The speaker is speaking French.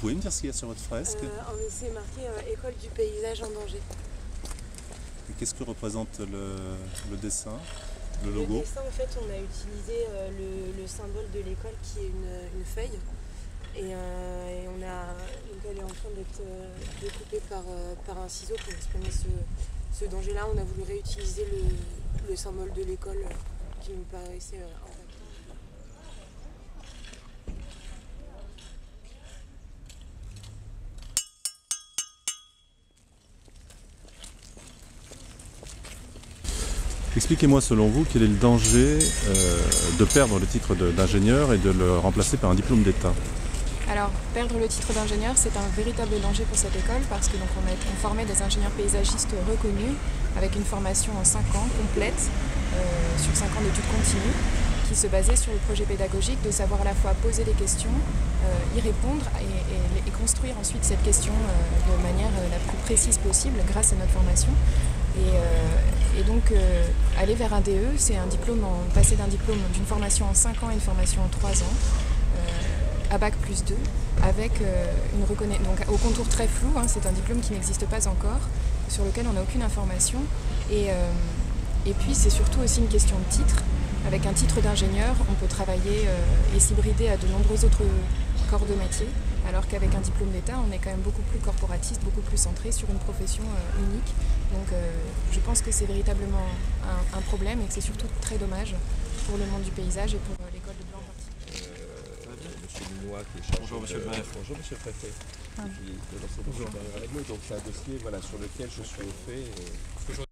pouvez me dire ce qu'il y a sur votre fresque? C'est marqué École du paysage en danger. Et qu'est-ce que représente le dessin, le logo? Le dessin, en fait, on a utilisé le symbole de l'école qui est une feuille. Et elle est en train d'être découpée par un ciseau pour exprimer ce danger-là. On a voulu réutiliser le symbole de l'école qui nous paraissait important. Expliquez-moi selon vous quel est le danger de perdre le titre d'ingénieur et de le remplacer par un diplôme d'État? Alors, perdre le titre d'ingénieur, c'est un véritable danger pour cette école parce que on formait des ingénieurs paysagistes reconnus avec une formation en 5 ans complète, sur 5 ans d'études continues, qui se basait sur le projet pédagogique de savoir à la fois poser des questions, y répondre et construire ensuite cette question de manière la plus précise possible grâce à notre formation. Et donc aller vers un DE, c'est passer d'un diplôme d'une formation en 5 ans à une formation en 3 ans, à Bac plus 2, avec une reconnaissance, donc au contour très flou, hein, c'est un diplôme qui n'existe pas encore, sur lequel on n'a aucune information. Et puis c'est surtout aussi une question de titre. Avec un titre d'ingénieur, on peut travailler et s'hybrider à de nombreux autres corps de métier, alors qu'avec un diplôme d'État, on est quand même beaucoup plus corporatiste, beaucoup plus centré sur une profession unique. Donc je pense que c'est véritablement un problème et que c'est surtout très dommage pour le monde du paysage et pour l'école de Blanc en particulier. Monsieur Linois qui est chargé. Bonjour Monsieur le maire. Bonjour Monsieur le préfet. Qui est dans cette dossier avec nous. Donc c'est un dossier sur lequel je suis au fait.